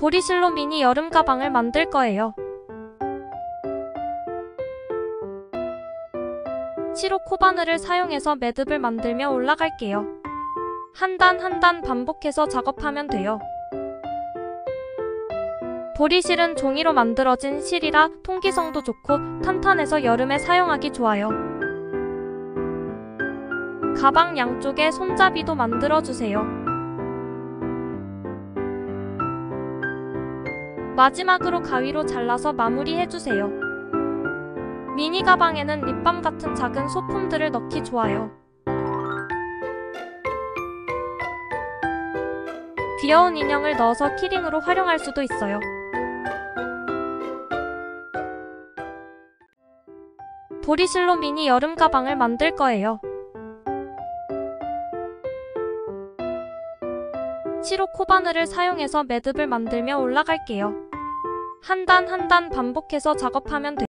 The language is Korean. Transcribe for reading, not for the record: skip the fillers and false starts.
보리실로 미니 여름 가방을 만들 거예요. 시로 코바늘을 사용해서 매듭을 만들며 올라갈게요. 한 단 한 단 반복해서 작업하면 돼요. 보리실은 종이로 만들어진 실이라 통기성도 좋고 탄탄해서 여름에 사용하기 좋아요. 가방 양쪽에 손잡이도 만들어주세요. 마지막으로 가위로 잘라서 마무리해주세요. 미니 가방에는 립밤 같은 작은 소품들을 넣기 좋아요. 귀여운 인형을 넣어서 키링으로 활용할 수도 있어요. 보리실로 미니 여름 가방을 만들 거예요. 시로 코바늘을 사용해서 매듭을 만들며 올라갈게요. 한 단 한 단 반복해서 작업하면 돼요.